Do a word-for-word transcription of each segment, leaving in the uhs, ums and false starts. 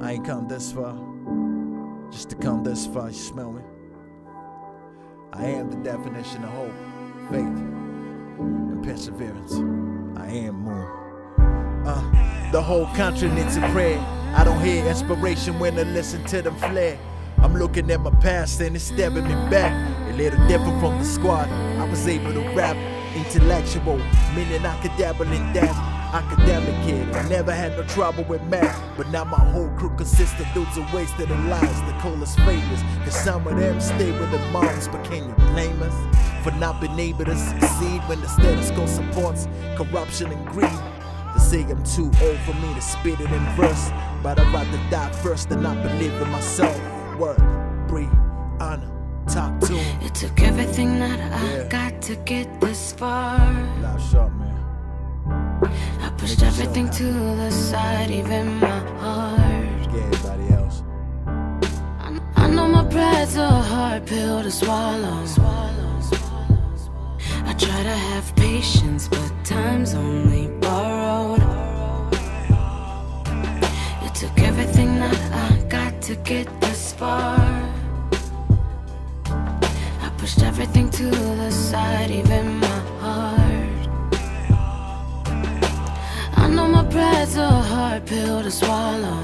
I ain't come this far just to come this far, you smell me? I am the definition of hope, faith, and perseverance. I am Moon. Uh, the whole country needs a prayer. I don't hear inspiration when I listen to them flare. I'm looking at my past and it's stabbing me back. A little different from the squad. I was able to rap, intellectual, meaning I could dabble in that. Academic kid, I never had no trouble with math. But now my whole crew consists of dudes who wasted their lives. They call us failures, cause some of them stay with their moms. But can you blame us for not being able to succeed when the status quo supports corruption and greed? They say I'm too old for me to spit it in verse, but I'd rather die first than not believe in myself. Word, breathe, honor, talk to him. It took everything that I yeah. got to get this far. Loud shot, man. I pushed everything to the side, even my heart. Yeah, everybody else. I, I know my pride's a hard pill to swallow. I try to have patience, but time's only borrowed. It took everything that I got to get this far. I pushed everything to the side, even my heart. I know my pride's a hard pill to swallow.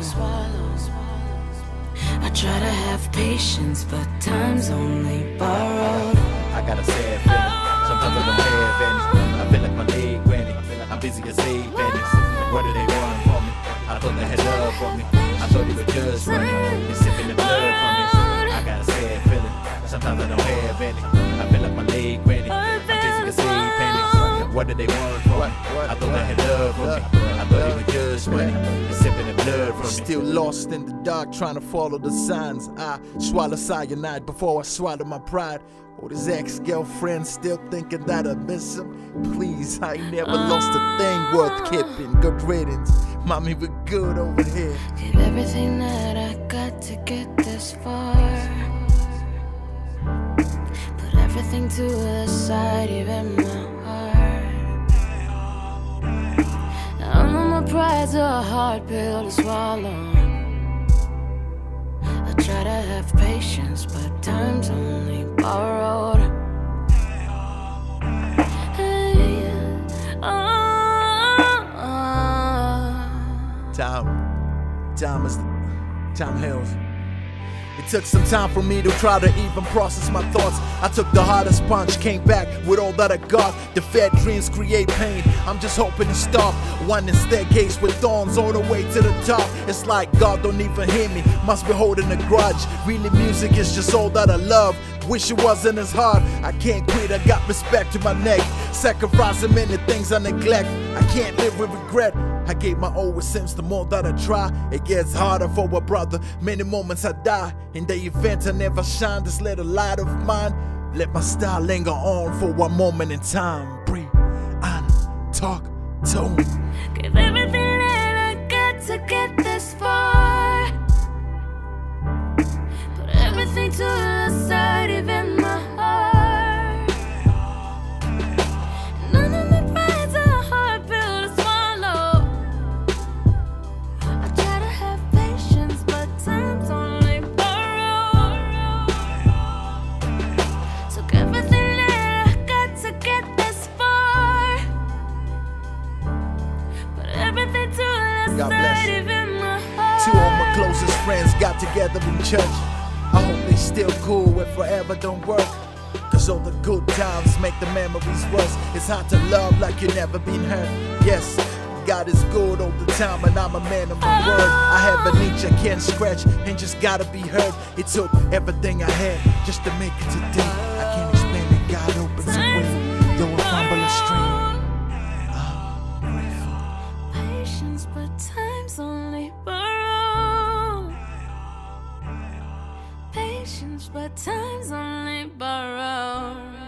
I try to have patience, but time's only borrowed. I got a sad feeling, sometimes I don't have any. I feel like my leg granny, I'm busy as eight pennies. What do they want from me? I thought they had love for me. I thought they were just for me. They're sipping the blood from me. I got a sad feeling, sometimes I don't have any. I feel like my leg granny, I'm busy as eight pennies. What do they want from me? I thought they had love for me. I thought they were just money. They're sipping the blood from me. Still lost in the dark, trying to follow the signs. I swallow cyanide before I swallow my pride. Oh, this ex-girlfriend still thinking that I miss him. Please, I ain't never lost a thing worth keeping. Good riddance, mommy, we're good over here. Gave everything that I got to get this far. Put everything to the side, even my heart. I know my pride's a hard pill to swallow. I try to have patience, but time's only borrowed. Hey, oh, oh. Time, time is the, time heals. It took some time for me to try to even process my thoughts. I took the hardest punch, came back with all that I got. The fat dreams create pain, I'm just hoping to stop. Winding staircase with thorns all the way to the top. It's like God don't even hear me, must be holding a grudge. Really music is just all that I love. Wish it wasn't as hard, I can't quit, I got respect to my neck. Sacrificing many things I neglect, I can't live with regret. I gave my all, it seems the more that I try, it gets harder for a brother. Many moments I die, in the event I never shine this little light of mine. Let my style linger on for one moment in time. Breathe and talk to me. Give everything that I got to get this far. Put everything to the side, even my heart. None of my pride's a hard pill to swallow. I try to have patience, but time's only borrowed. Took everything that I got to get this far. Put everything to the God side, even my heart. Two of my closest friends got together in church. I hope they still cool when forever don't work. Cause all the good times make the memories worse. It's hard to love like you never been hurt. Yes, God is good all the time and I'm a man of my word. I have an itch I can't scratch and just gotta be heard. It took everything I had just to make it today. I can't explain it, God opens a way, though I fumble a string. I'm grateful. Patience, but time's only borrowed. Patience, but time's only borrowed.